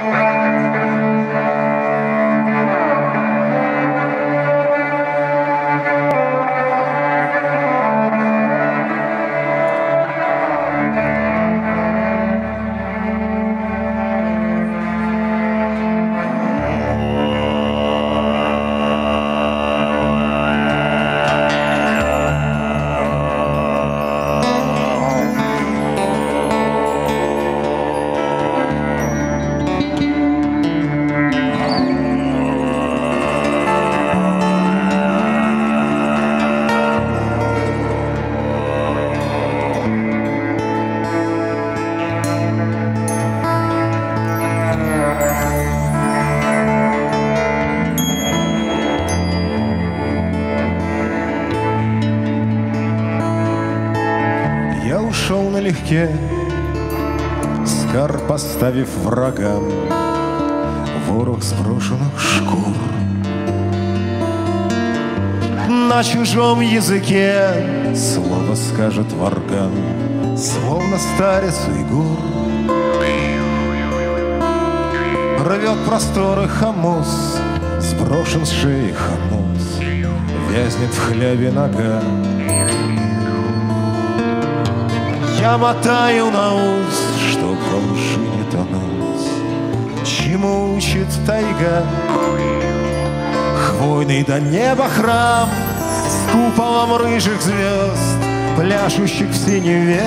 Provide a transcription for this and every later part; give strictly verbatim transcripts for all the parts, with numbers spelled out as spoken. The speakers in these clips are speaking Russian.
налегке, скар поставив врагам ворох сброшенных шкур. На чужом языке слово скажет варган, словно старец уйгур. Рвет просторы хамус, сброшен с шеи хомут, вязнет в хлябе нога. Я мотаю на ус, чтоб в лжи не тонуть, чему учит тайга. Хвойный до неба храм с куполом рыжих звезд, пляшущих в синеве.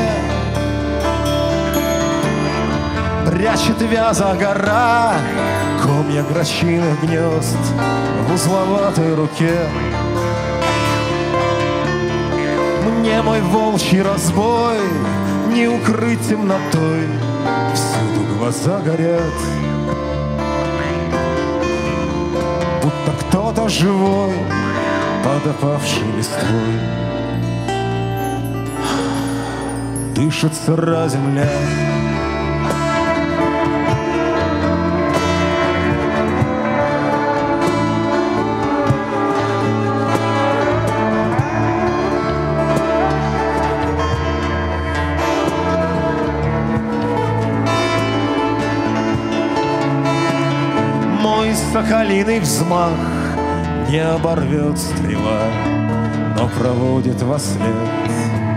Прячет вяза гора комья грачиных гнезд в узловатой руке. Мне мой волчий разбой не укрыть темнотой, всюду глаза горят, будто кто-то живой под опавшей листвой. Дышит сыра земля. Соколиный взмах не оборвет стрела, но проводит во след.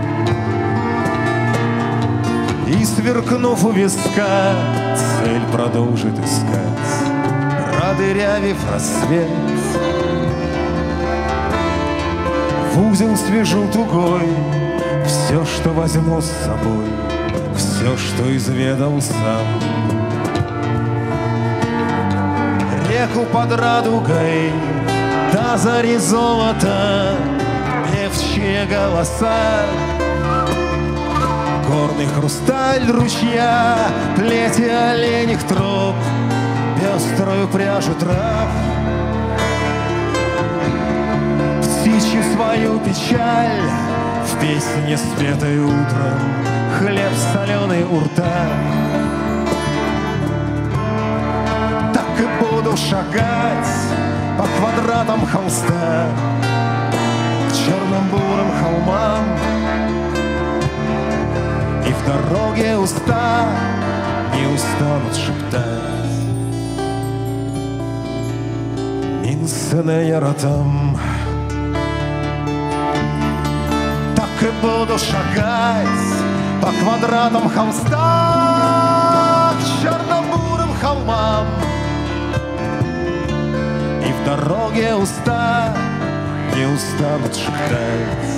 И, сверкнув у виска, цель продолжит искать, продырявив рассвет. В узел свяжу тугой все, что возьму с собой, все, что изведал сам. Реку под радугой до зари золота, певчие голоса, горный хрусталь ручья, плети оленьих троп, пеструю пряжу трав. Птичью свою печаль в песне, спетой утром, хлеб соленый у рта. Буду шагать по квадратам холста к черным бурым холмам, и в дороге уста не устанут шептать Минсенея Ратам. Так и буду шагать по квадратам холста к черным бурым холмам, в дороге уста не устанут шептать.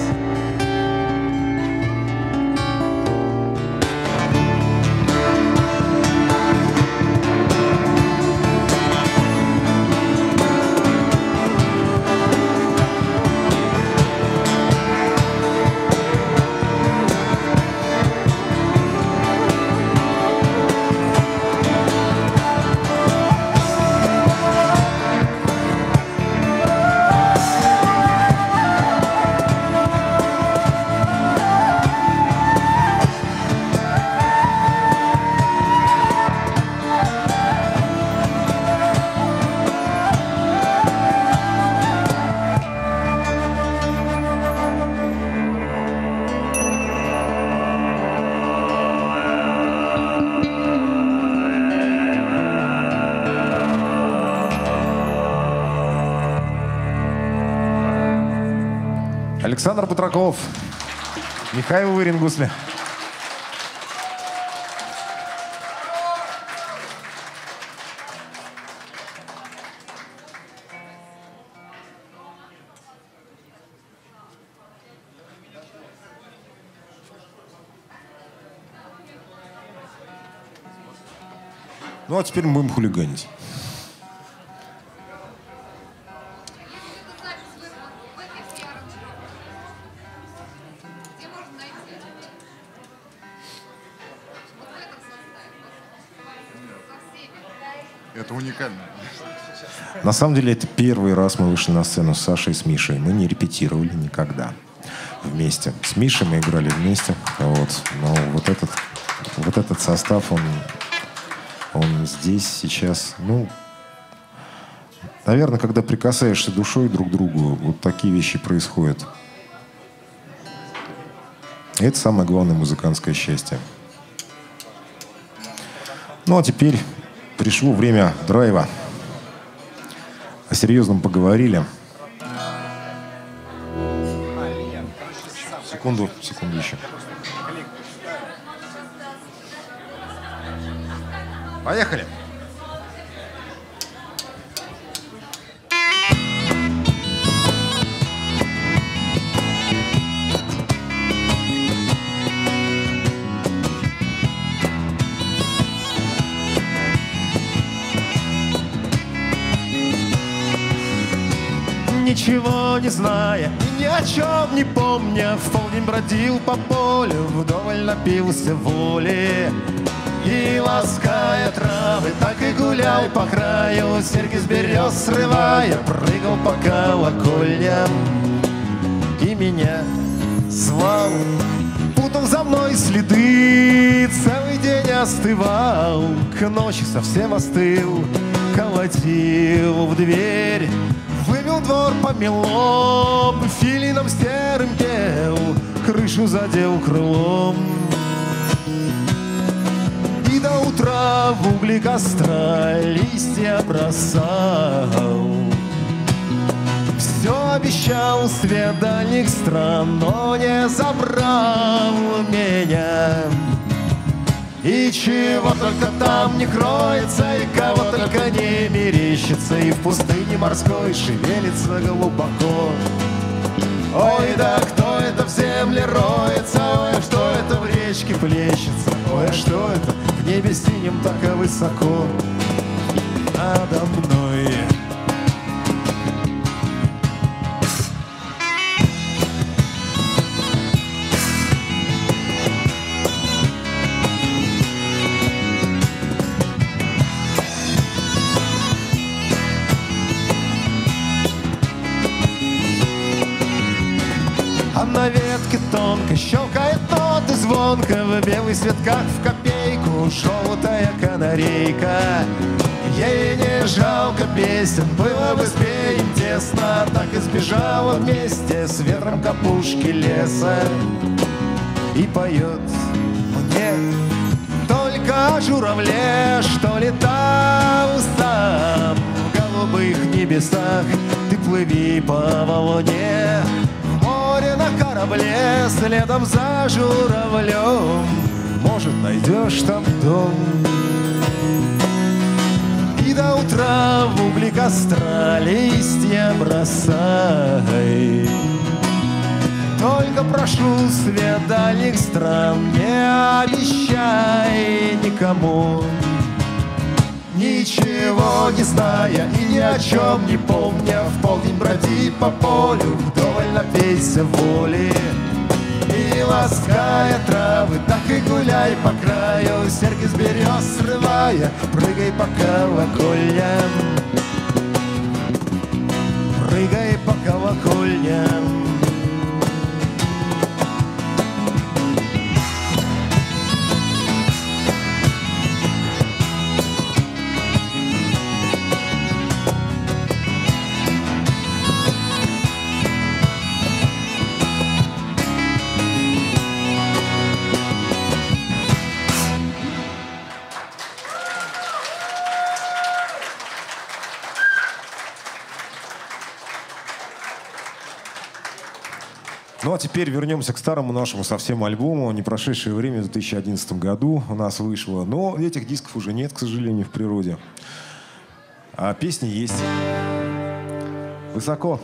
Александр Бутраков, Михаил Вырингусли. Ну, а теперь мы будем хулиганить. Это уникально. На самом деле, это первый раз мы вышли на сцену с Сашей и с Мишей. Мы не репетировали никогда вместе. С Мишей мы играли вместе. Вот. Но вот этот, вот этот состав, он, он здесь сейчас, ну, наверное, когда прикасаешься душой друг к другу, вот такие вещи происходят. И это самое главное музыкантское счастье. Ну, а теперь пришло время драйва. О серьезном поговорили. Секунду, секунду еще. Поехали! Ничего не зная и ни о чем не помня, в полдень бродил по полю, вдоволь напился воли. И, лаская травы, так и гулял по краю, серьги с берез срывая, прыгал по колокольням. И меня звал, путал за мной следы, целый день остывал, к ночи совсем остыл, колотил в дверь. Вывел двор, помело, филином серым пел, крышу задел крылом. И до утра в угли костра листья бросал. Все обещал свет дальних стран, но не забрал меня. И чего только там не кроется, и кого только не мерещится, и в пустыне морской шевелится глубоко. Ой, да кто это в земле роется, ой, а что это в речке плещется, ой, а что это в небе синем так и высоко надо мной. А на ветке тонко щелкает ноты звонко, в белый свет, как в копейку, желтая канарейка. Ей не жалко песен, было бы спеем тесно, так и сбежала вместе с ветром капушки леса. И поет мне только о журавле, что летал сам в голубых небесах. Ты плыви по волне, на корабле, следом за журавлем, может, найдешь там дом. И до утра в угли костра листья бросай. Только прошу свет дальних стран, не обещай никому. Ничего не зная и ни о чем не помня, в полдень броди по полю, вдоволь напейся воли. И, лаская травы, так и гуляй по краю, серьги с берез срывая, прыгай по колокольням. Прыгай по колокольням. Ну а теперь вернемся к старому нашему совсем альбому. «Не прошедшее время» в две тысячи одиннадцатом году у нас вышло. Но этих дисков уже нет, к сожалению, в природе. А песни есть. «Высоко».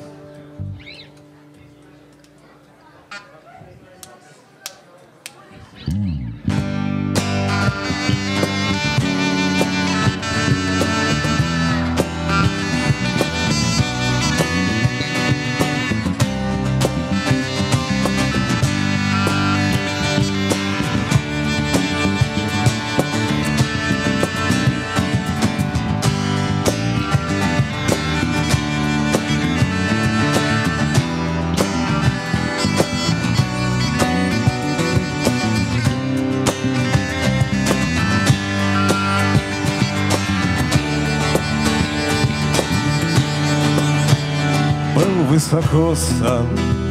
Высоко сам,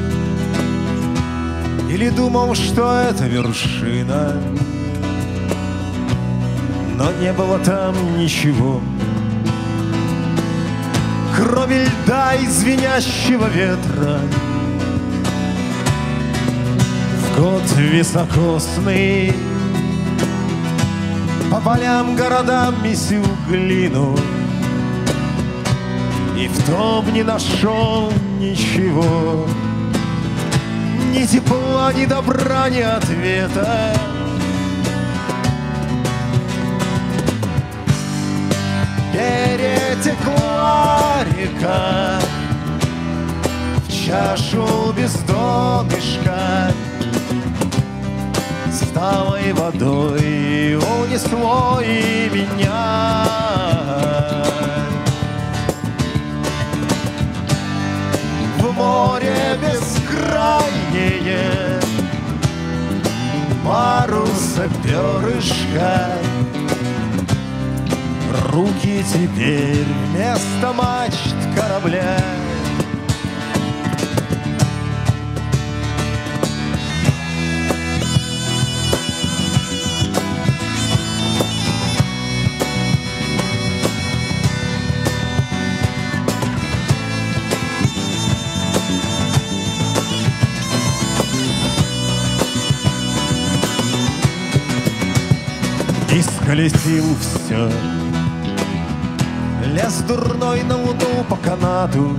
или думал, что это вершина, но не было там ничего, кроме льда и звенящего ветра. В год високосный по полям, городам месил глину, и в том не нашел ничего, ни тепла, ни добра, ни ответа. Перетекла река в чашу без донышка, с талой водой унесло и меня. Море бескрайнее, паруса перышка, руки теперь вместо мачт корабля. Исколесил все, лес дурной на луну по канату,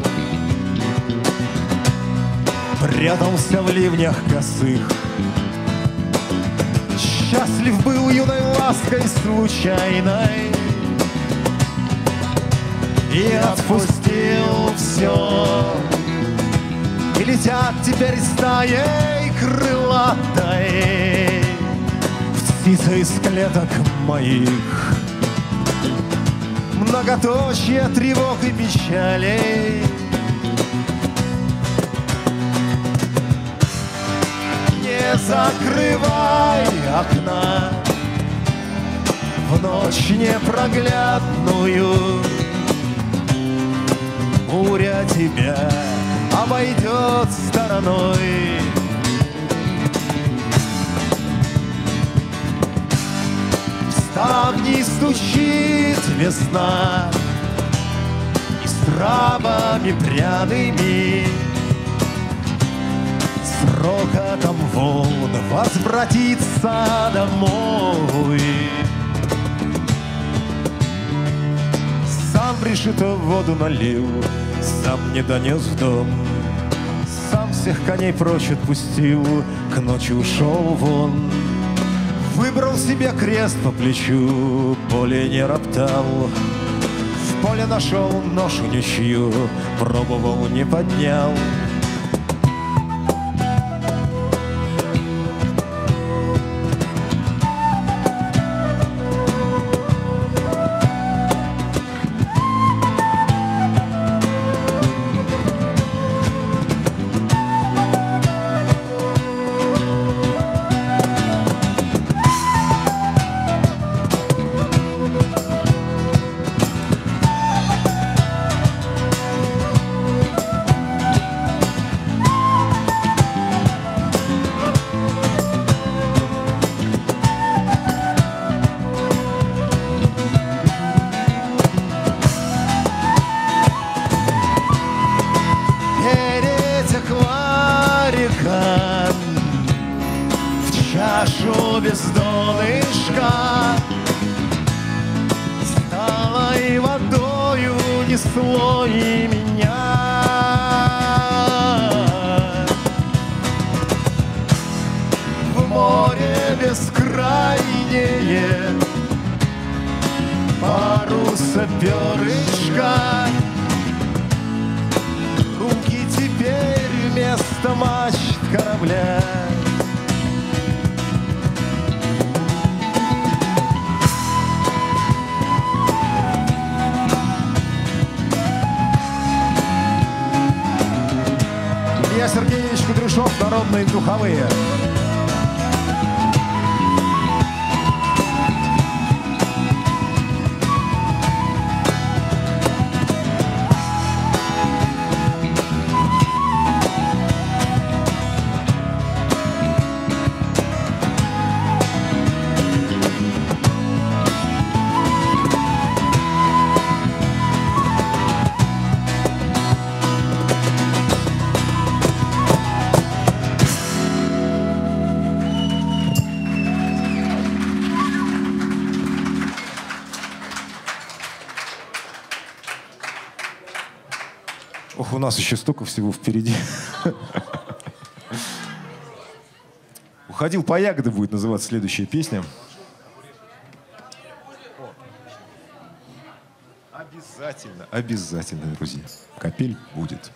прятался в ливнях косых. Счастлив был юной лаской случайной и отпустил все. И летят теперь стаей крылатой птицы из клеток моих, многоточие тревог и печалей. Не закрывай окна в ночь непроглядную, буря тебя обойдет стороной. Ставни стучит весна, и с травами пряными, с рокотом волн возвратится домой. Сам решето воду налил, сам не донес в дом, сам всех коней прочь отпустил, к ночи ушел вон. Выбрал себе крест по плечу, более не роптал. В поле нашел ношу ничью, пробовал, не поднял. без донышка, стало и водою несло и меня. В море бескрайнее паруса перышка, руки теперь вместо мачт корабля. Илья Сергеевич Кудряшов, народные духовые. Ох, у нас еще столько всего впереди. «Уходил по ягоды» будет называться следующая песня. Обязательно, обязательно, друзья. Капель будет.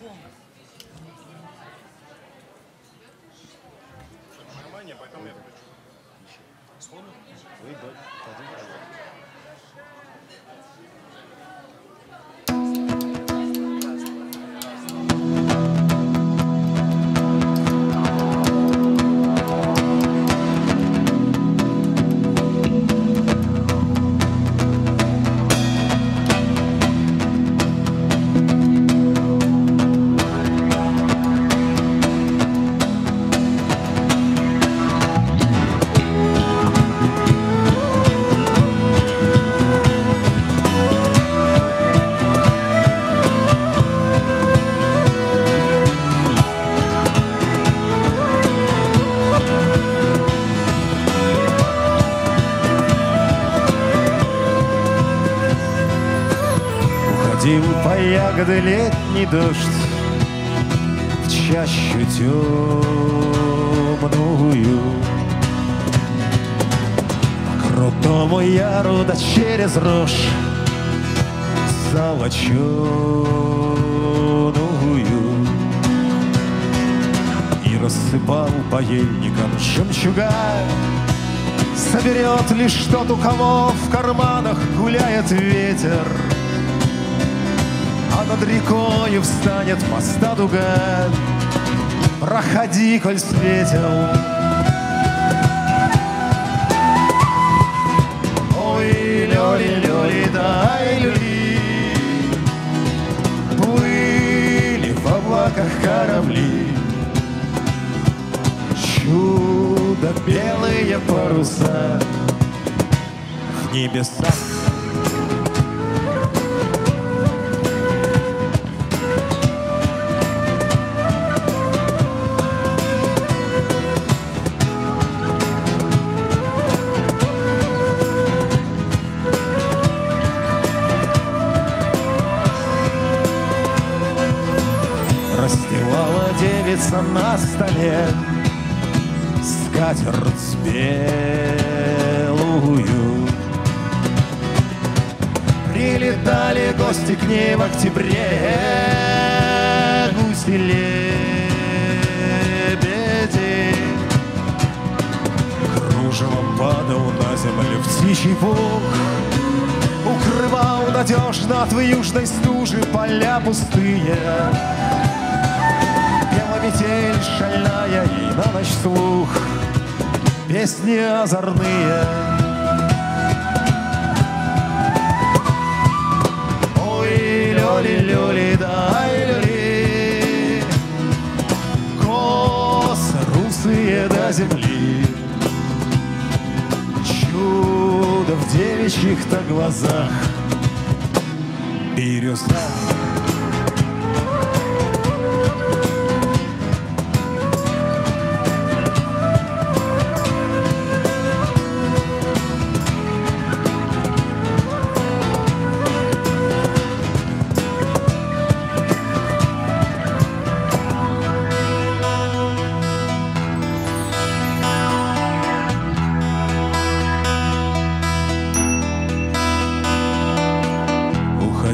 По ягоды летний дождь в чащу темную, по крутому яру да через рожь золоченую, и рассыпал по ельникам жемчуга. Соберет лишь тот, у кого в карманах гуляет ветер, а над рекою встанет моста дуга. Проходи, коль светел. Ой, лёли-лёли, дай люли, плыли в облаках корабли, чудо белые паруса в небесах. На столе скатерть белую. Прилетали гости к ней в октябре, гуси-лебеди. Кружевом падал на землю птичий пух, укрывал надежно от южной стужи поля пустые. Метель шальная ей на ночь слух, песни озорные. Ой, лёли-лёли, дай люли, косы русые до земли, чудо в девичьих-то глазах, бирюза.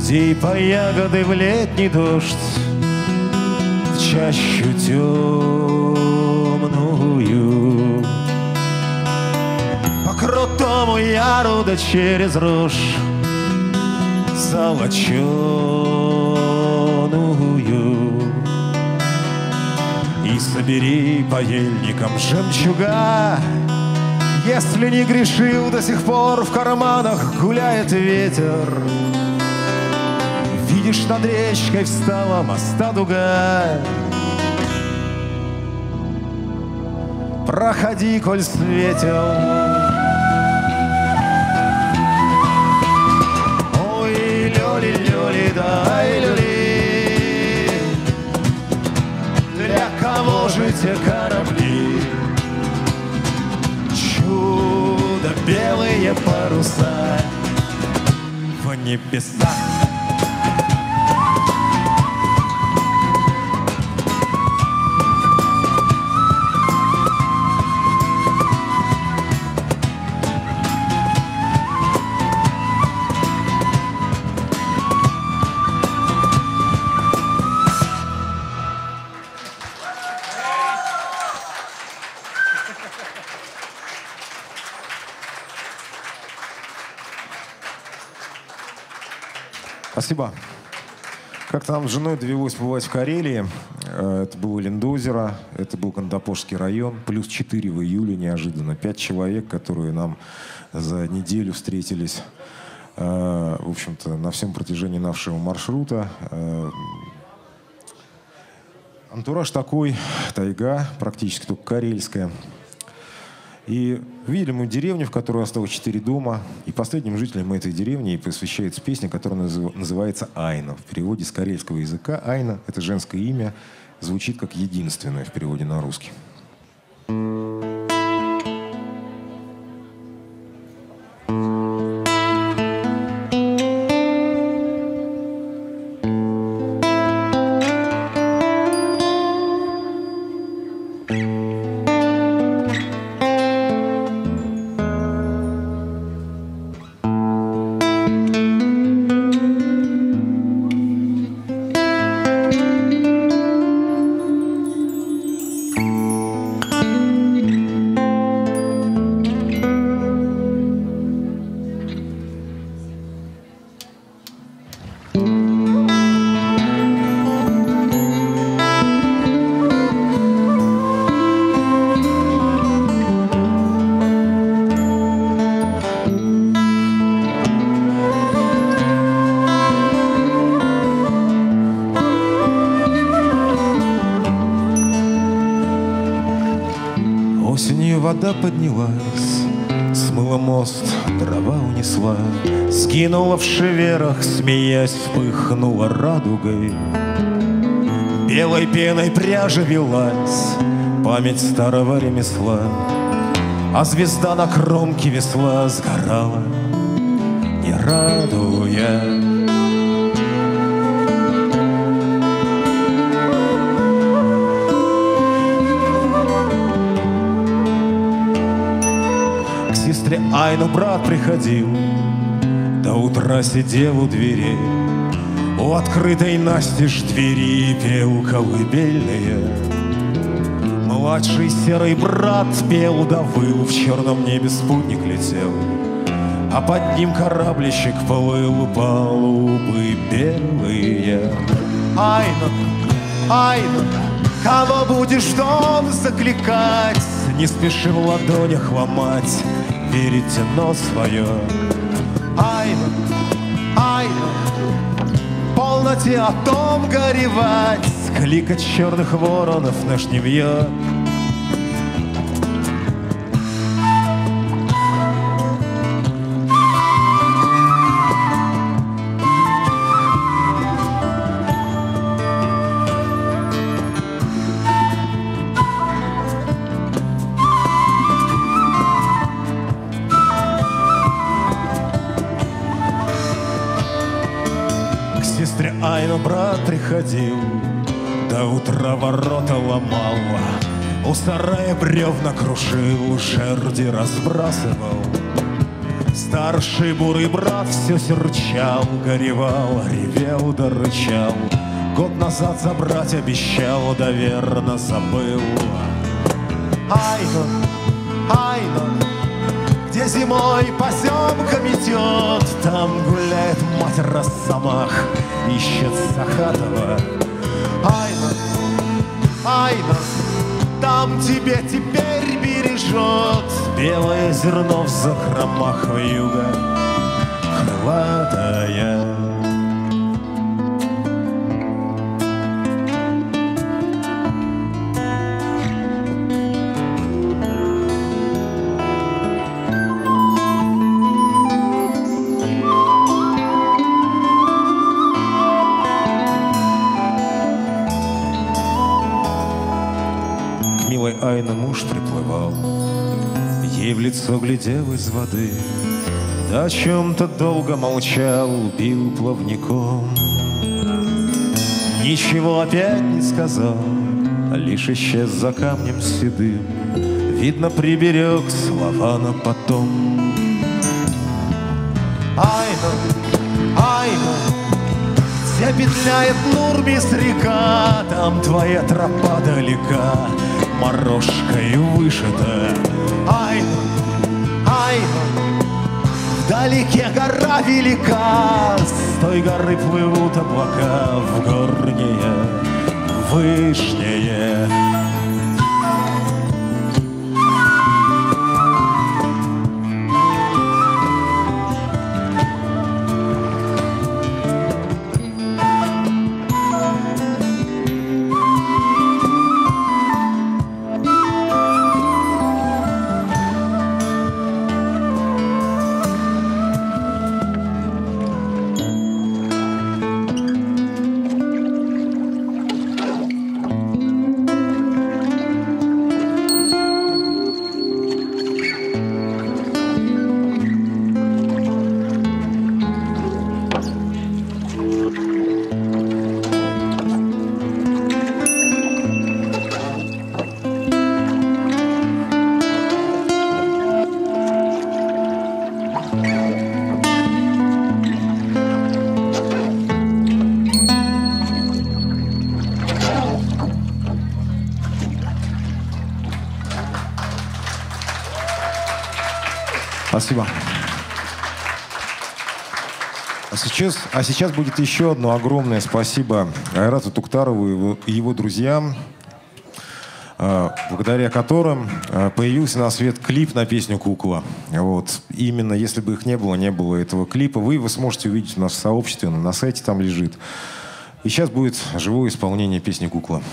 людей по ягоды в летний дождь, в чащу темную, по крутому яру да через рожь золоченую. И собери по ельникам жемчуга, если не грешил до сих пор, в карманах гуляет ветер. Видишь, над речкой встала моста дуга. Проходи, коль светел. Ой, люли-люли, да, ай, люли. Для кого же те корабли? Чудо белые паруса в небесах. Спасибо. Как-то нам с женой довелось бывать в Карелии. Это было Линдозеро, это был Кандапошский район. Плюс четыре в июле неожиданно. Пять человек, которые нам за неделю встретились, в общем-то, на всем протяжении нашего маршрута. Антураж такой, тайга, практически только карельская. И видели мы деревню, в которой осталось четыре дома. И последним жителям этой деревни посвящается песня, которая называется «Айна». В переводе с карельского языка «Айна» — это женское имя, звучит как «единственное» в переводе на русский. Вода поднялась, смыла мост, дрова унесла, скинула в шеверах, смеясь, вспыхнула радугой. Белой пеной пряжа велась, память старого ремесла, а звезда на кромке весла сгорала, не радуя. Айну брат приходил, до утра сидел у двери, у открытой настежь двери пел колыбельные. Младший серый брат пел да выл, в черном небе спутник летел, а под ним кораблищик плыл, палубы белые. Айна, Айна, кого будешь в дом закликать? Не спеши в ладонях ломать веретено свое. Айна, Айна, полноте о том горевать, кликать черных воронов наш не вьет. Айну брат приходил, до утра ворота ломал, у сарая бревна крушил, жерди разбрасывал. Старший бурый брат все серчал, горевал, ревел да рычал. Год назад забрать обещал, да верно забыл. Айно, айно, где зимой поземка метет, там гуляет мать Росомах, ищет Сахатова. Айно, айно, там тебе теперь бережет белое зерно в закромах вьюга крылатая. Айна муж приплывал, ей в лицо глядел из воды, да о чем-то долго молчал, бил плавником. Ничего опять не сказал, лишь исчез за камнем седым, видно, приберег слова на потом. Айна, Айна, где петляет Нурмис река, там твоя тропа далека, морожкою вышита. Айна, Айна, вдалеке гора велика, с той горы плывут облака в горнее, вышнее. Спасибо. А сейчас, а сейчас будет еще одно огромное спасибо Айрату Туктарову и его, и его друзьям, благодаря которым появился на свет клип на песню «Кукла». Вот. Именно если бы их не было, не было этого клипа, вы его сможете увидеть у нас в сообществе, на сайте там лежит. И сейчас будет живое исполнение песни «Кукла».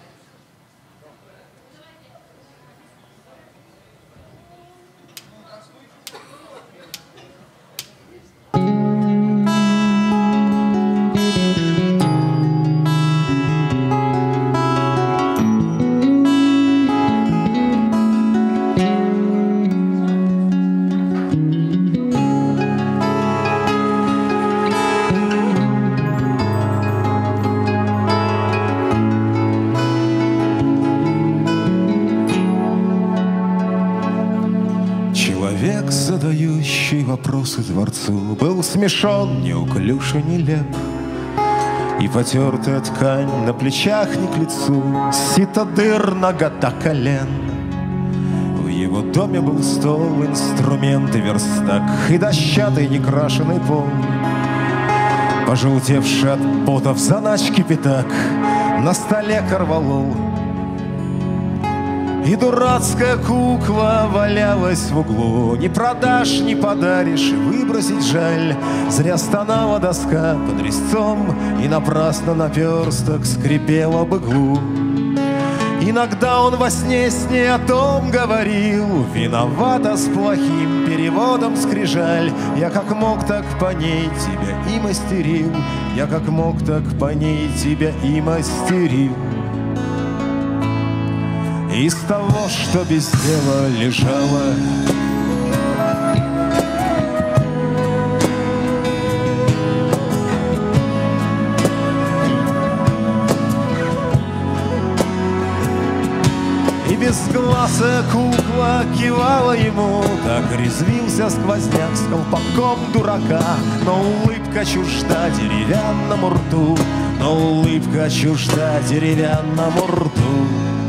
Человек, задающий вопросы дворцу, был смешон, неуклюж и нелеп, и потертая ткань на плечах не к лицу, сито дыр, нагота колен. В его доме был стол, инструменты, верстак и дощатый некрашенный пол, пожелтевший от пота в заначке пятак, на столе корвалол. И дурацкая кукла валялась в углу. Не продашь, не подаришь, и выбросить жаль. Зря стонала доска под резцом, и напрасно наперсток скрипел об иглу. Иногда он во сне с ней о том говорил: виновата с плохим переводом скрижаль. Я как мог, так по ней тебя и мастерил. Я как мог, так по ней тебя и мастерил. Из того, что без дела лежало, и без глаз Лохматая кукла кивала ему, так резвился сквозняк с колпаком дурака. Но улыбка чужда деревянному рту, но улыбка чужда деревянному рту.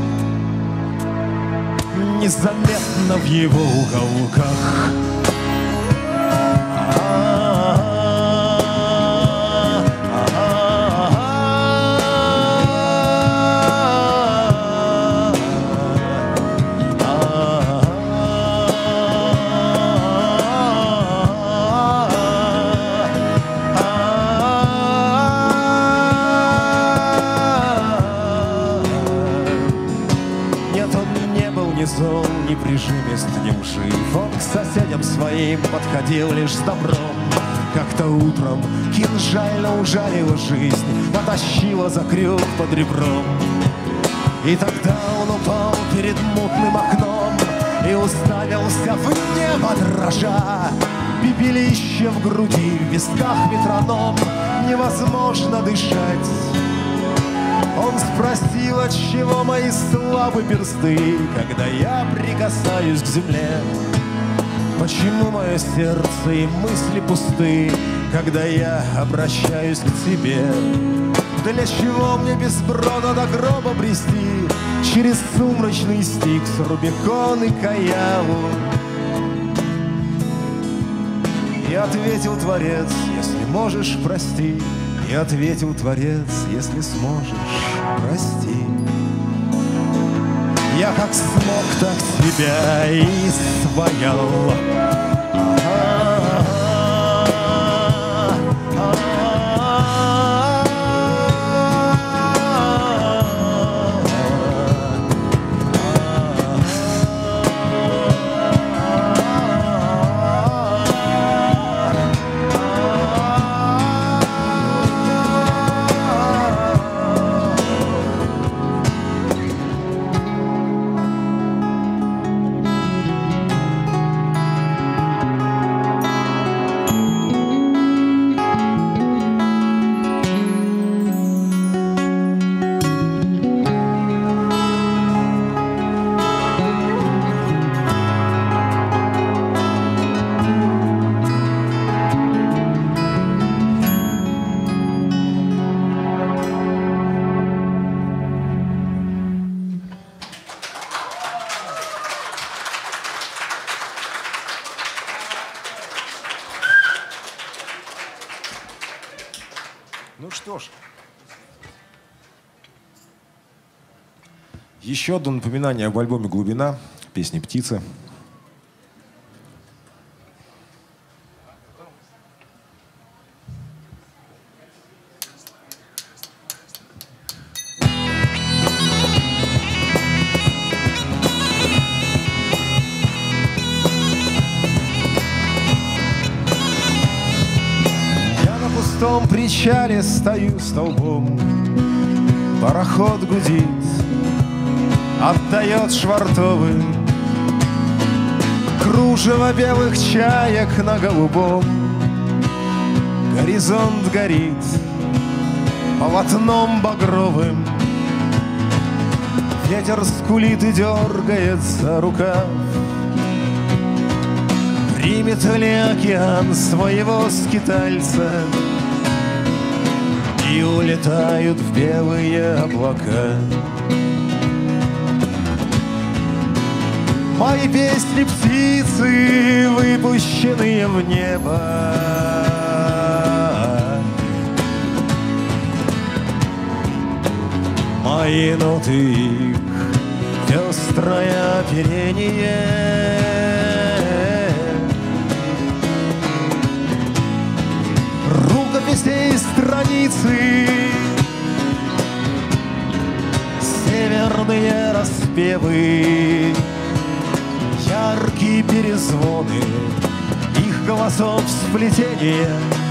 Незаметно в его уголках зол, не прижимист, не ужив. Он к соседям своим подходил лишь с добром. Как-то утром кинжально ужалила жизнь, потащила за крюк под ребром. И тогда он упал перед мутным окном и уставился в небо дрожа. Пепелище в груди, в висках метроном, невозможно дышать. Он спросил, отчего мои слабые персты, когда я прикасаюсь к земле. Почему мое сердце и мысли пусты, когда я обращаюсь к тебе? Для чего мне без брода до гроба брести через сумрачный Стикс, Рубикон и Каяву? И ответил Творец: если можешь, прости. И ответил Творец: если сможешь, прости. Я как смог, так тебя и своял. Ну что ж, еще одно напоминание об альбоме «Глубина», песни «Птицы». На том причале стою столбом, пароход гудит, отдает швартовым кружево белых чаек на голубом. Горизонт горит полотном багровым, ветер скулит и дергается рукав. Примет ли океан своего скитальца, и улетают в белые облака мои песни птицы, выпущенные в небо. Мои ноты их пестрое оперение. Рукописей страницы, северные распевы, яркие перезвоны их голосов сплетения.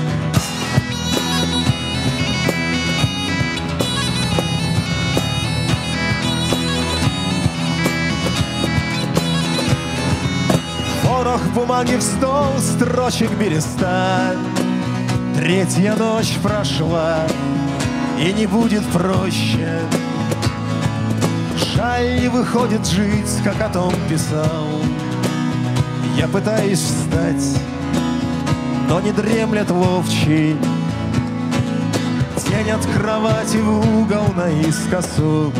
Ворох бумаги в стол, строчек береста. Третья ночь прошла, и не будет проще. Жаль, не выходит жить, как о том писал. Я пытаюсь встать, но не дремлет ловчий. Тень от кровати в угол наискосок.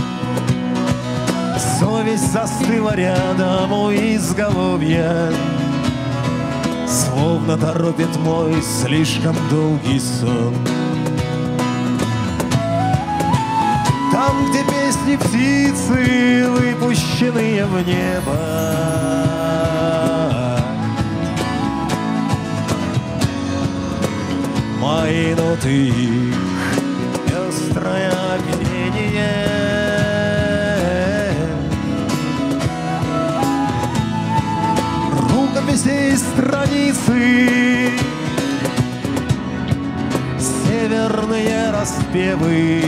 Совесть застыла рядом у изголовья, словно торопит мой слишком долгий сон. Там, где песни птицы, выпущенные в небо, мои ноты их пестрое пение. Рукописей страницы, северные распевы,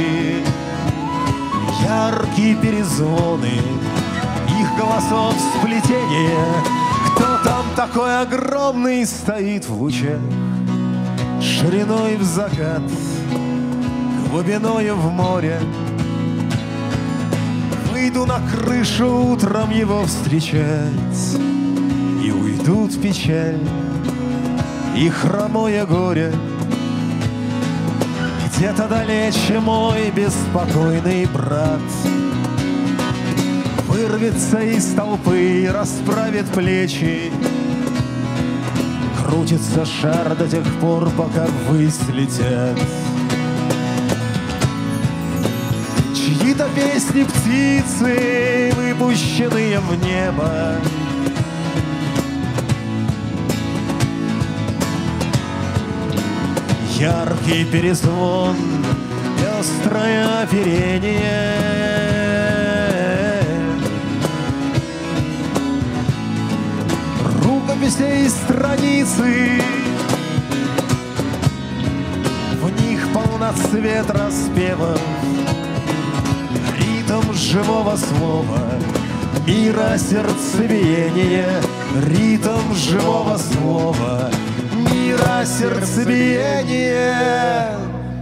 яркие перезвоны их голосов сплетение. Кто там такой огромный стоит в лучах, шириной в закат, глубиною в море? Выйду на крышу утром его встречать, и уйдут печаль и хромое горе. Где-то далече мой беспокойный брат вырвется из толпы, расправит плечи. Крутится шар до тех пор, пока ввысь летят чьи-то песни птицы, выпущенные в небо. Яркий перезвон, пестрое оперение. Рукописей страницы, в них полноцвет распевов, ритм живого слова, мира сердцебиение, ритм живого слова, мира сердцебиение.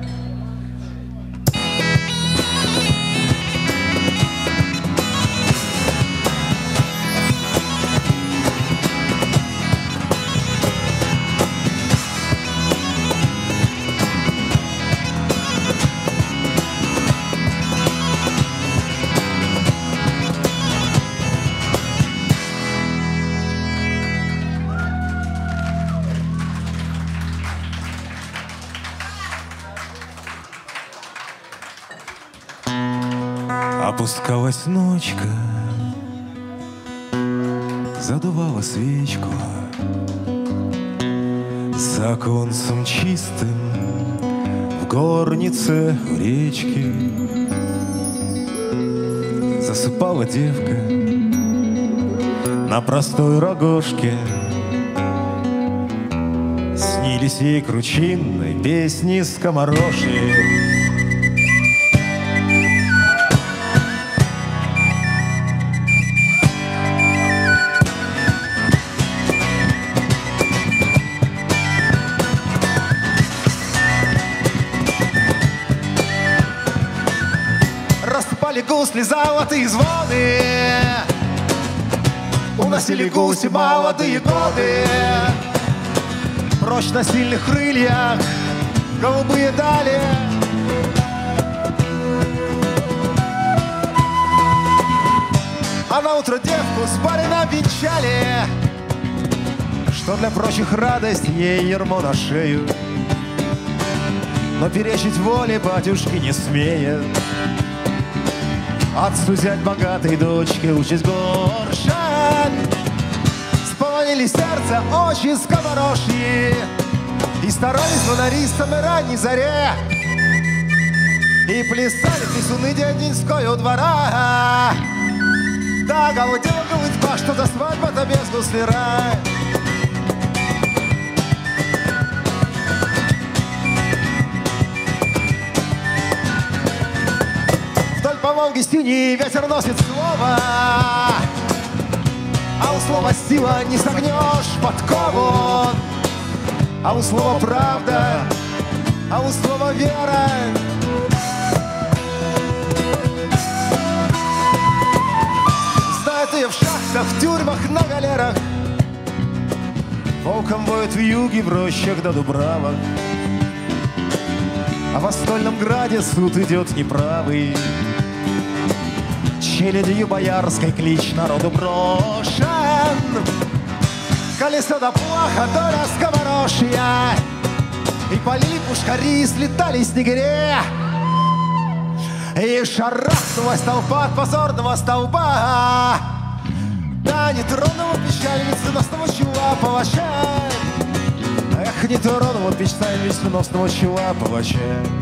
Опускалась ночка, задувала свечку, за оконцем чистым в горнице у речки засыпала девка на простой рогожке. Снились ей кручинной песни скомороши. Гусли золотые звоны, уносили гуси молодые годы. Прочь на сильных крыльях голубые дали. А на утро девку с барином венчали, что для прочих радость ей ермо на шею. Но перечить воле батюшки не смеет. Отцу зять богатой дочки участь горша. Сполонили сердце очи скоморошьи, и старались звонари с самой ранней заре, и плясали плясуны дядинской у двора. Да, голодела голытьба, что за свадьба-то без гусляра. По Волге стени ветер носит слово, а у слова сила не согнешь подкову, а у слова правда, а у слова вера. да в тюрьмах на галерах. Волком воют в юге, в рощах да дубравах. А в Стольном Граде суд идет неправый. Челядью боярской клич народу брошен. Колесо да плаха, доля скоморошья. И полили пушкари, слетали снегири. И шарахнулась толпа от позорного столба. Да, не тронула печальницу носного чула палача. Эх, не тронула печальницу носного чула палача.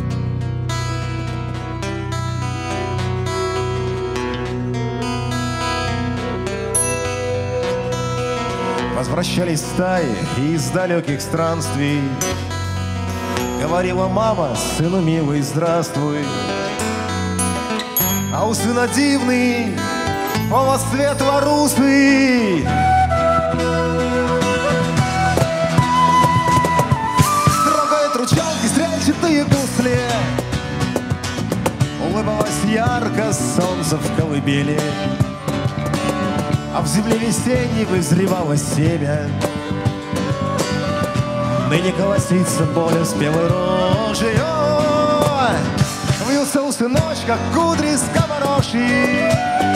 Возвращались стаи из далеких странствий. Говорила мама сыну милый здравствуй. А у сына дивный волос светло-русый. Трогает ручонки стрельчатые гусли. Улыбалось ярко солнце в колыбели. А в земле весенней вызревало семя. Ныне колосится поле спелой рожью. Вился у сыночка кудри скоморошьи.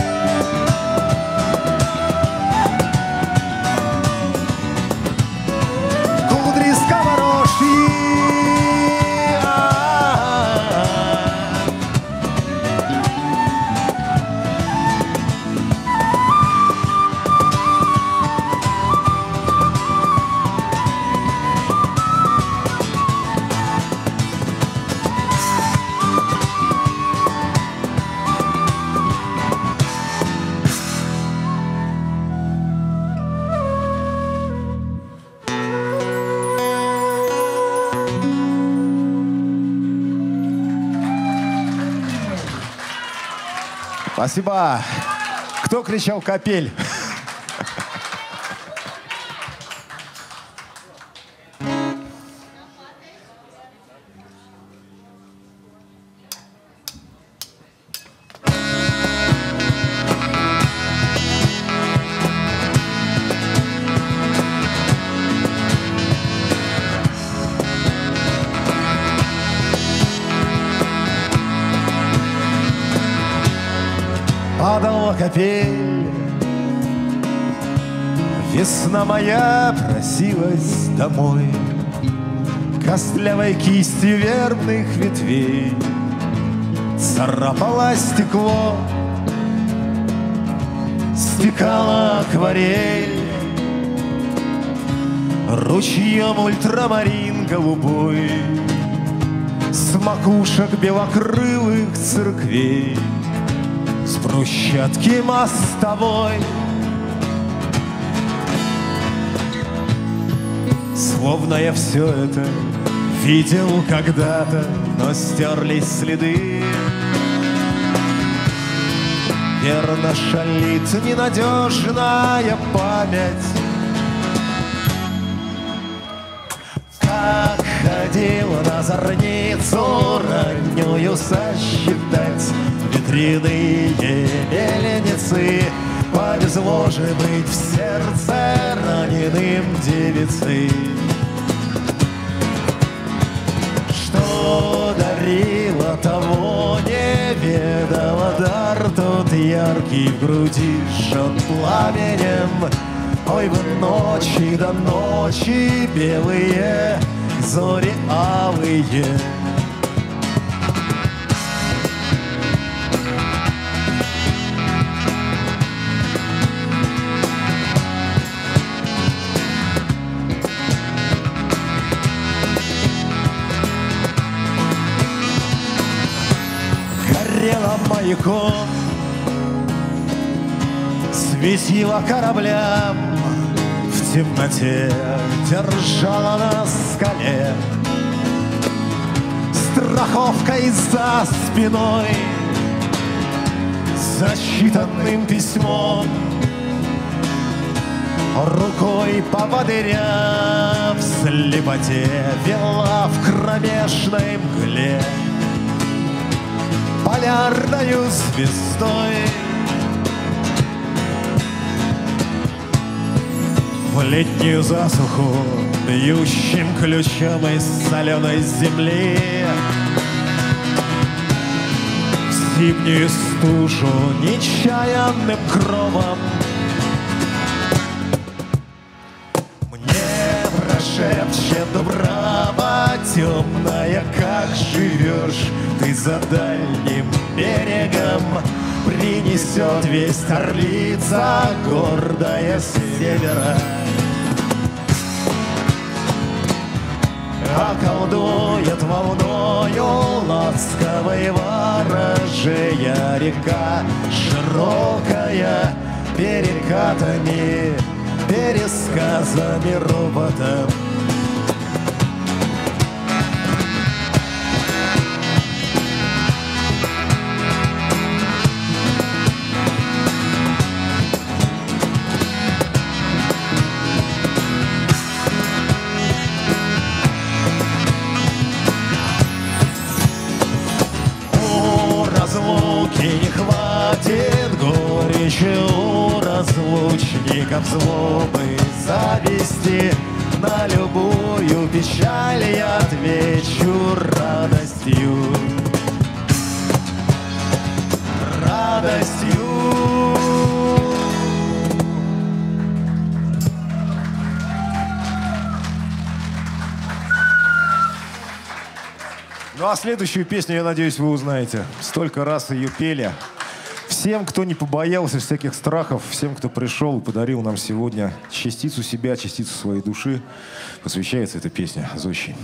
Кудри скоморошьи. Спасибо. Кто кричал «Капель»? Падала капель, весна моя просилась домой. Костлявой кистью вербных ветвей царапало стекло, стекала акварель. Ручьем ультрамарин голубой с макушек белокрылых церквей, с брусчатки мостовой. Словно я все это видел когда-то, но стерлись следы. Верно шалит ненадежная память. Как ходила на зорницу раннюю сосчитать витринные мельницы. Повезло же быть в сердце раненым девицы. Что дарила, того не ведала дар. Тот яркий в груди жжет пламенем. Ой, в ночи до ночи белые зори алые. Горела маяком, светила кораблям, в темноте держала на скале. Страховкой за спиной, зачитанным письмом, рукой поводыря в слепоте вела в кромешной мгле полярною звездой. В летнюю засуху, бьющим ключом из соленой земли, в зимнюю стужу нечаянным кровом мне прошепчет дубрава темная, как живешь ты за дальним берегом. Принесет весть орлица, гордая с севера. Околдует волною ласковой ворожея река, широкая перекатами, пересказами роботом. Не хватит горечи у разлучников, злобы, зависти. На любую печаль я отвечу радостью, радостью. Ну а следующую песню, я надеюсь, вы узнаете. Столько раз ее пели. Всем, кто не побоялся всяких страхов, всем, кто пришел и подарил нам сегодня частицу себя, частицу своей души, посвящается эта песня Зощей.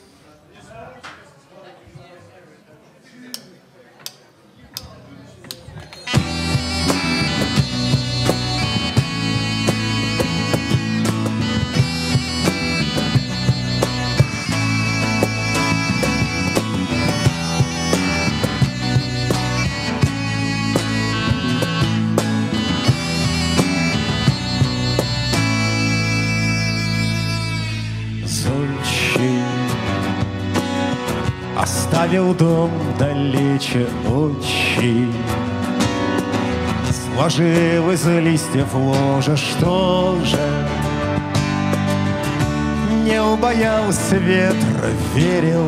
Оставил дом далече очень, сложив из листьев ложа, что же? Не убоялся ветра, верил,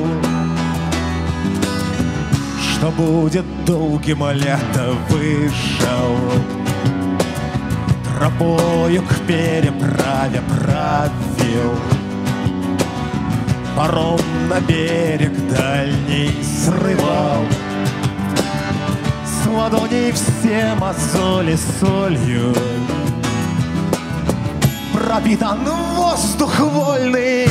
что будет долгим лето, вышел тропою к переправе, правил паром на берег дальний, срывал с ладоней все мозоли солью. Пропитан воздух вольный,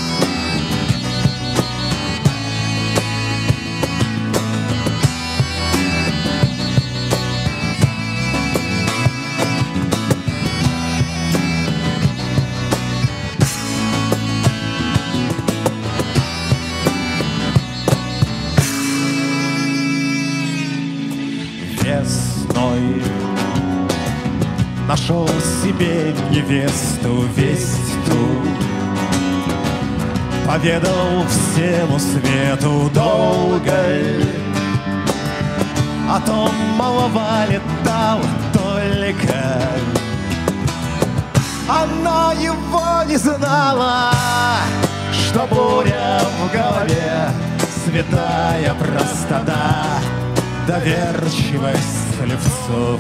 весной нашел себе невесту, весть ту, поведал всему свету долго, о том молва летала только. Она его не знала, что буря в голове, святая простота, доверчивость слепцов.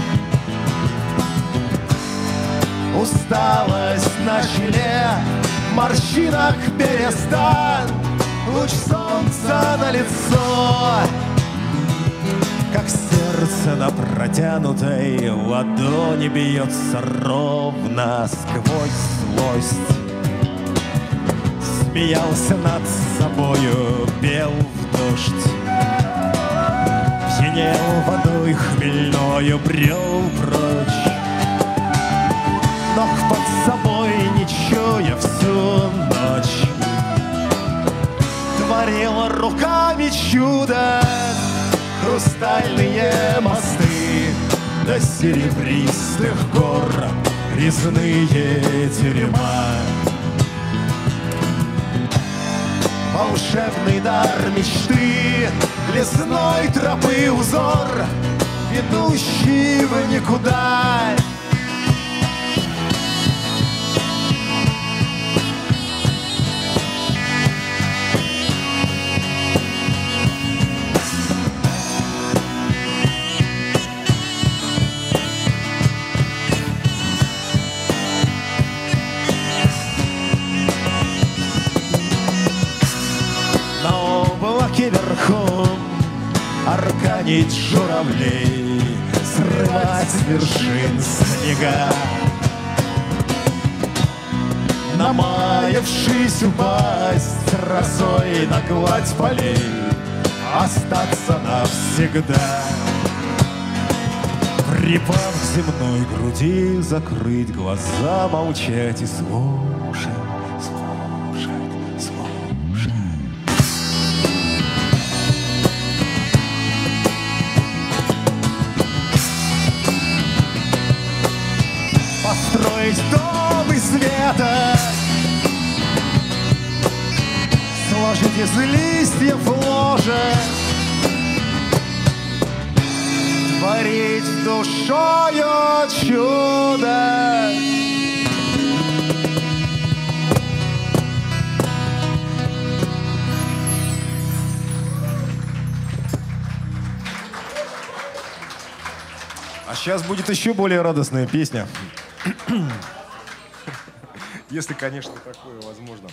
Усталость на челе, морщинах перестань, луч солнца на лицо, как сердце на протянутой ладони бьется ровно сквозь злость. Смеялся над собою, пел в дождь, пьянел водой хмельною, брел прочь, ног под собой не чуя всю ночь. Творила руками чудо, хрустальные мосты до серебристых гор, резные терема. Волшебный дар мечты, лесной тропы узор, ведущий в никуда. лодке верхом, арканить журавлей, срывать с вершин снега. Намаявшись упасть росой на гладь полей, остаться навсегда. Припав к земной груди, закрыть глаза, молчать и слушать, слушать, слушать. Построить дом из света, сложить из листьев ложе, творить душою чудо. А сейчас будет еще более радостная песня. Если, конечно, такое возможно.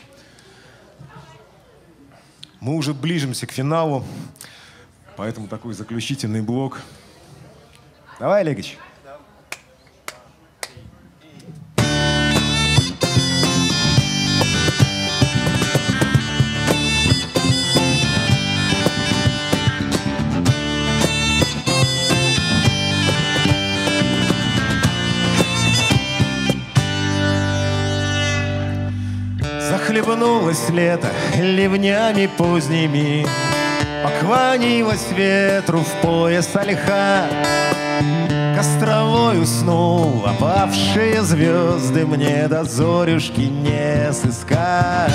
Мы уже ближимся к финалу, поэтому такой заключительный блок. Давай, Олегович. Захлебнулось лето ливнями поздними, поклонилась ветру в пояс ольха. Костровой уснул, опавшие звезды мне до зорюшки не сыскать.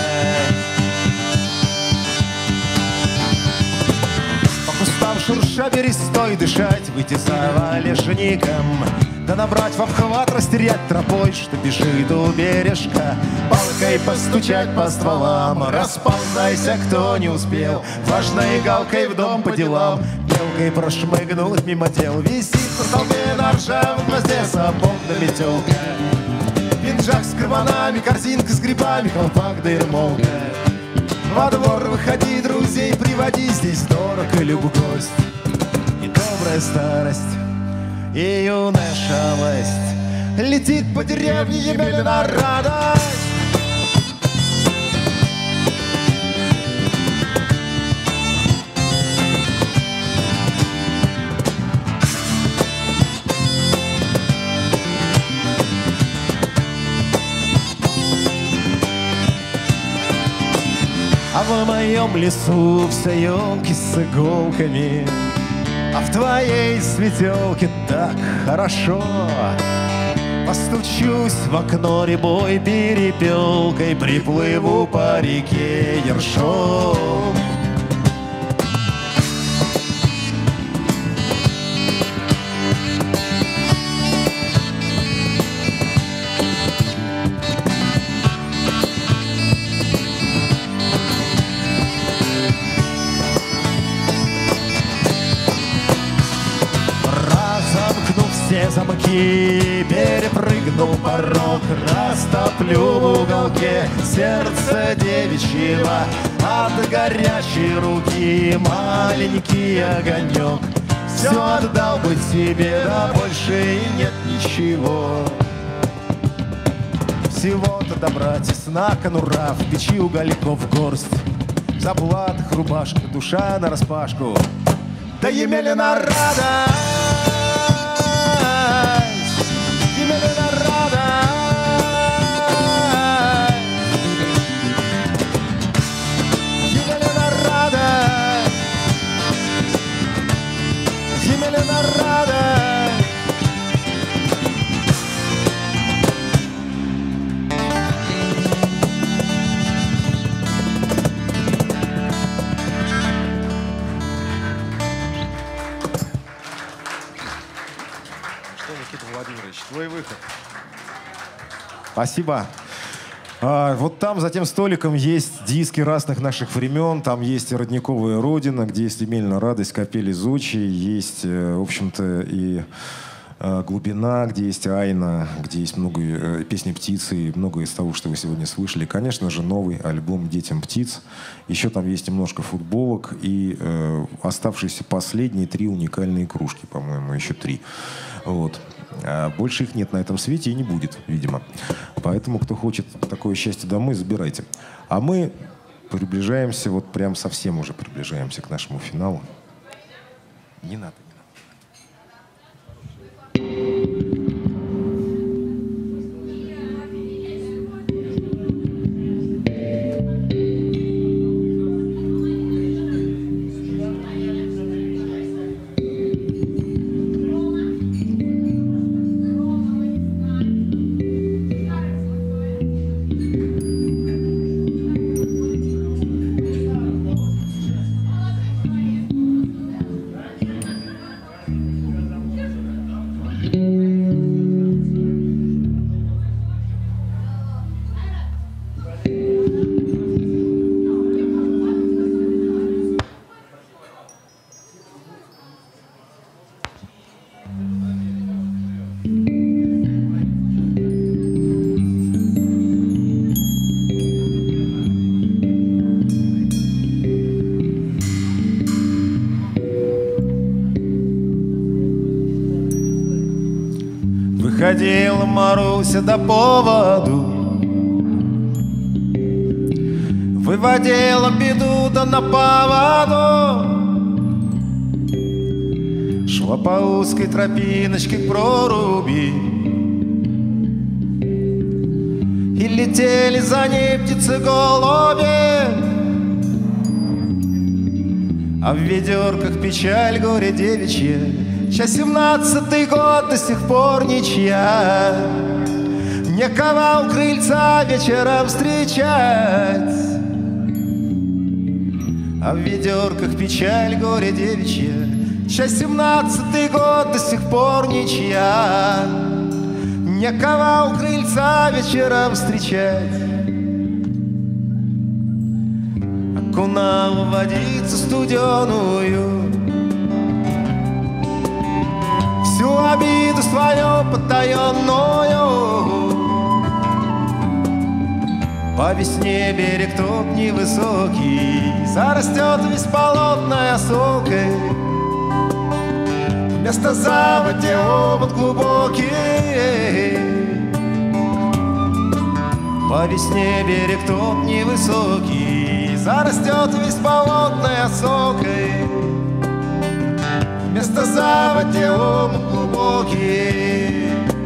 По кустам шурша берестой дышать, выйти за валежником, да набрать в обхват, растерять тропой, что бежит у бережка. Палкой постучать по стволам, расползайся, кто не успел, важной галкой в дом по делам. Мелкой прошмыгнул мимо дел, висит на столбе на ржавом гвозде сапог да метелка. Пинжак с карманами, корзинка с грибами, колпак да ермолка. Во двор выходи, друзей приводи, здесь дорог и люб гость. И добрая старость, и юная шалость летит по деревне Емелина радость. А в моем лесу все елки с иголками, а в твоей светелке так хорошо. Постучусь в окно рябой перепелкой, приплыву по реке ершом. Замки, перепрыгну порог, растоплю в уголке сердце девичьего. От горячей руки маленький огонек все отдал бы тебе, да больше и нет ничего. Всего-то добра тесна конура, в печи угольков горсть, в заплатах рубашка, душа нараспашку, да Емелина рада. Твой выход. Спасибо. А, вот там, за тем столиком, есть диски разных наших времен. Там есть и «Родниковая Родина», где есть Емельна радость, капели Зучи. Есть, в общем-то, и глубина, где есть Айна, где есть много песни птицы, много из того, что вы сегодня слышали. Конечно же, новый альбом «Детям птиц». Еще там есть немножко футболок и э, оставшиеся последние три уникальные кружки, по-моему, еще три. Вот. А больше их нет на этом свете и не будет, видимо. Поэтому, кто хочет такое счастье домой, забирайте. А мы приближаемся, вот прям совсем уже приближаемся к нашему финалу. Не надо. Выходила Маруся до поводу, выводила беду да на поводу, шла по узкой тропиночке к проруби, и летели за ней птицы-голуби, а в ведерках печаль, горе девичья. Сейчас семнадцатый год, до сих пор ничья, некого у крыльца вечером встречать. А в ведерках печаль, горе девичья. Сейчас семнадцатый год, до сих пор ничья, некого у крыльца вечером встречать. Окунала в водицу студеную всю обиду свою потаенную. По весне берег тот невысокий зарастет весь полотной осокой. Вместо заводи омут глубокий. По весне берег тот невысокий зарастет весь полотной осокой. Вместо заводи омут глубокий.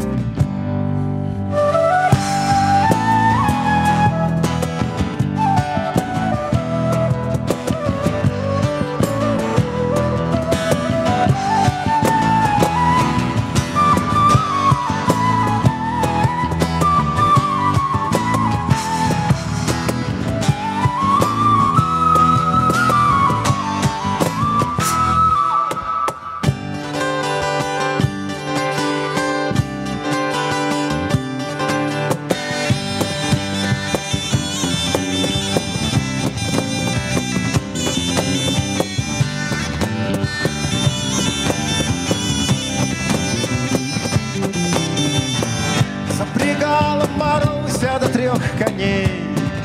Коней,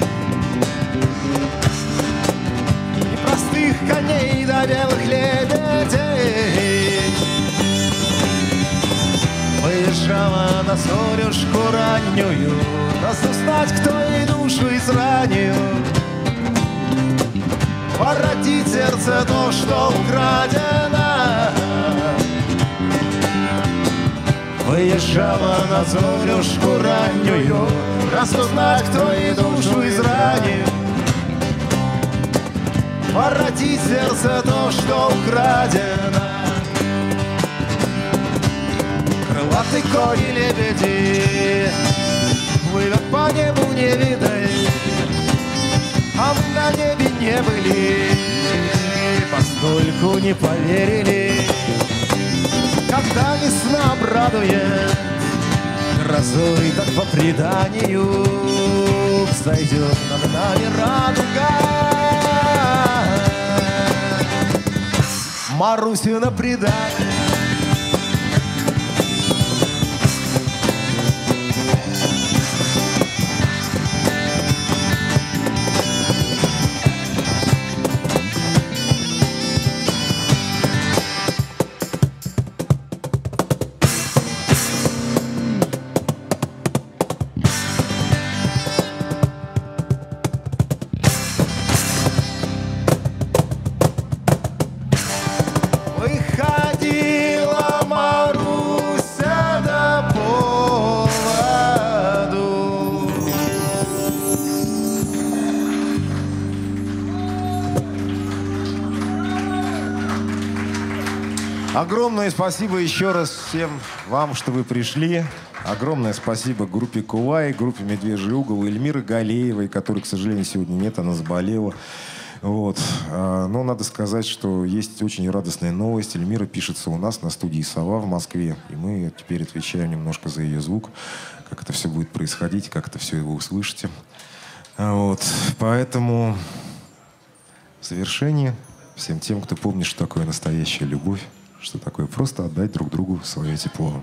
не простых коней, да белых лебедей. Выезжала на зорюшку раннюю, разузнать, кто ей душу изранил, воротить сердце то, что украдено. Выезжала на зорюшку раннюю, разузнать, кто ей душу изранил, воротить сердце то, что украдено. Крылатый конь и лебеди плывет по небу невидой, а мы на небе не были, поскольку не поверили, когда весна обрадует грозой, так по преданию взойдет над нами радуга. Марусина предание Огромное спасибо еще раз всем вам, что вы пришли. Огромное спасибо группе Кувай, группе «Медвежий угол», Эльмиры Галеевой, которой, к сожалению, сегодня нет, она заболела. Вот. Но надо сказать, что есть очень радостная новость. Эльмира пишется у нас на студии «Сова» в Москве, и мы теперь отвечаем немножко за ее звук, как это все будет происходить, как это все вы услышите. Вот. Поэтому в завершение всем тем, кто помнит, что такое настоящая любовь, что такое просто отдать друг другу свое тепло.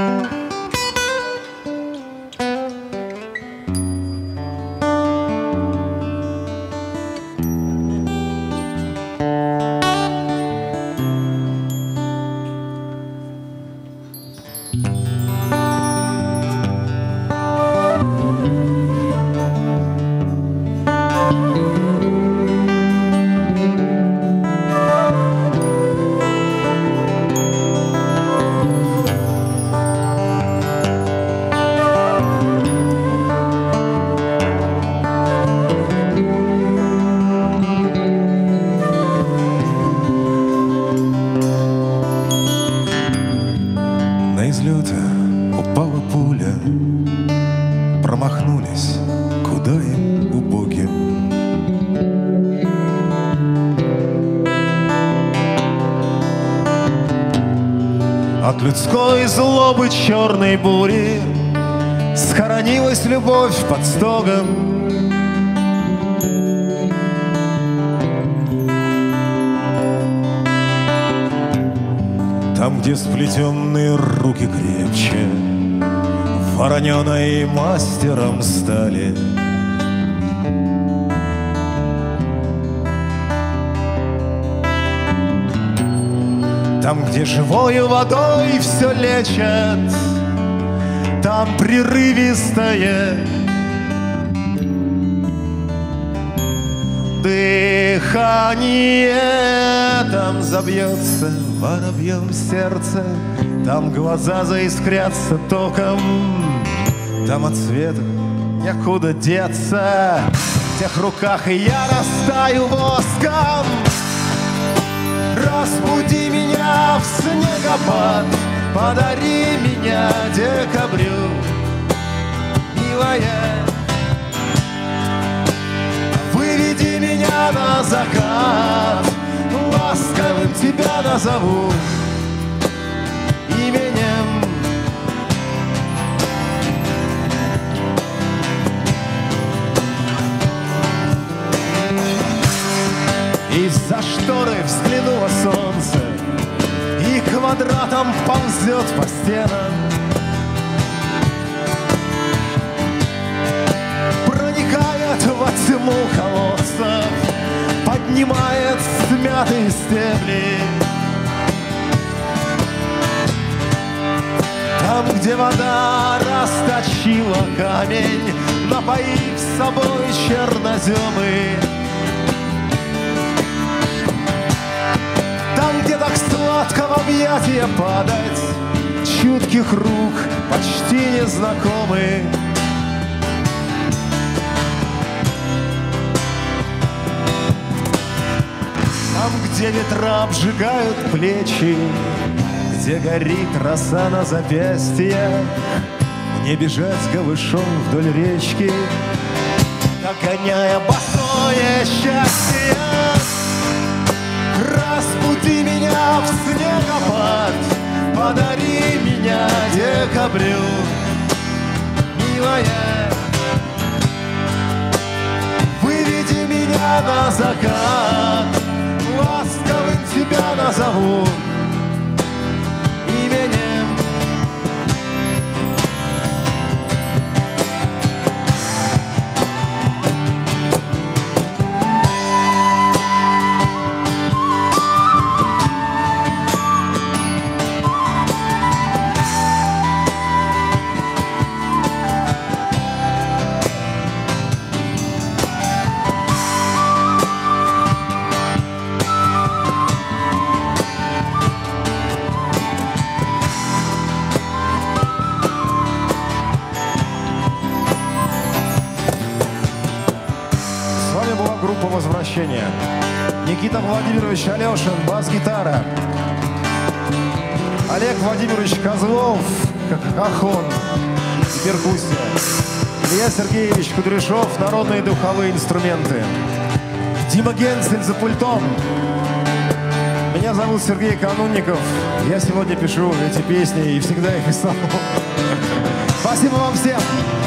Людской злобы черной бури схоронилась любовь под стогом. Там, где сплетенные руки крепче вороненой мастером стали, там, где живою водой все лечат, там прерывистое дыхание, там забьется воробьем сердце, там глаза заискрятся током, там от света некуда деться, в тех руках и я растаю воском. Разбуди меня в снегопад, подари меня декабрю, милая. Выведи меня на закат, ласковым тебя назову именем. Из-за шторы взглянуло солнце и квадратом ползет по стенам. Проникает во тьму колодцев, поднимает смятые стебли. Там, где вода расточила камень, напоив собой черноземы. Там, где так сладко в объятия падать, чутких рук почти незнакомы. Там, где ветра обжигают плечи, где горит роса на запястье, мне бежать голышом вдоль речки, догоняя босое счастье. Разбуди меня в снегопад, подари меня декабрю, милая. Выведи меня на закат, ласковым тебя назову именем. Никита Владимирович Алешин, бас-гитара. Олег Владимирович Козлов, кахон и перкуссия. Илья Сергеевич Кудряшов, народные духовые инструменты. Дима Генцель за пультом. Меня зовут Сергей Канунников. Я сегодня пишу эти песни и всегда их писал. Спасибо вам всем!